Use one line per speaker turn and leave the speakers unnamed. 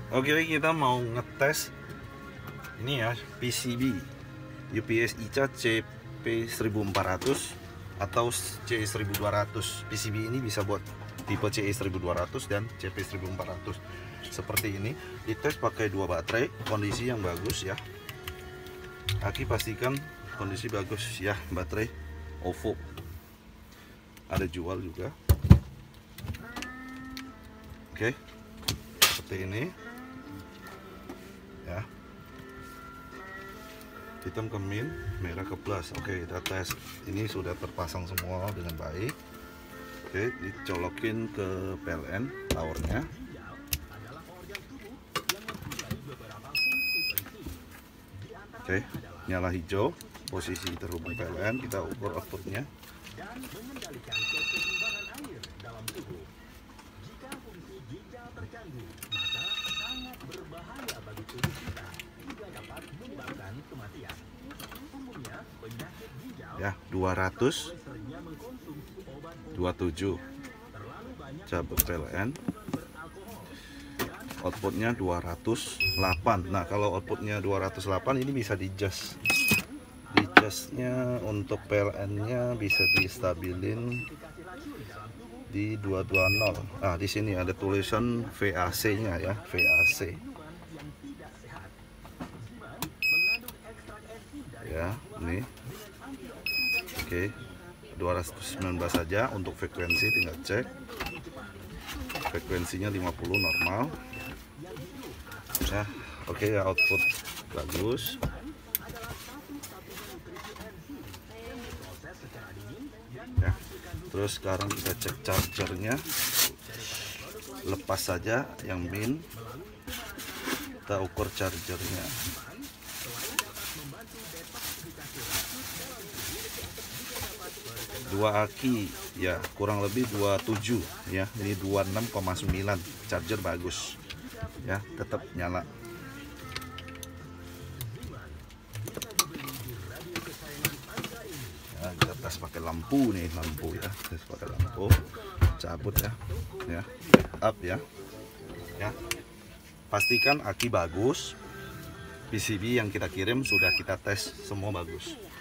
Oke, kita mau ngetes ini ya, PCB UPS ICA CP1400 atau CE1200. PCB ini bisa buat tipe CE1200 dan CP1400 seperti ini. Dites pakai 2 baterai, kondisi yang bagus ya. Aki pastikan kondisi bagus ya, baterai OVO ada jual juga. Oke, seperti ini ya, hitam ke min, merah ke plus. Oke, kita tes. Ini sudah terpasang semua dengan baik. Oke, dicolokin ke PLN powernya. Oke, nyala hijau, posisi terhubung PLN. Kita ukur outputnya. Ya, 227 cabut PLN, outputnya 208. Nah, kalau outputnya 208 ini bisa dijust. Dijustnya untuk PLN nya bisa distabilin di 220. Nah, di sini ada tulisan VAC nya ya, VAC ya, ini. Oke, 219 saja. Untuk frekuensi tinggal cek, frekuensinya 50 normal ya. Oke ya, output bagus. Ya, terus sekarang kita cek chargernya, lepas saja yang min, kita ukur chargernya. Dua aki ya, kurang lebih 27 ya, ini 26,9. Charger bagus ya, tetap nyala. Ya, kita tes pakai lampu nih, lampu ya, tes pakai lampu, cabut ya, ya, up ya, ya. Pastikan aki bagus, PCB yang kita kirim sudah kita tes semua bagus.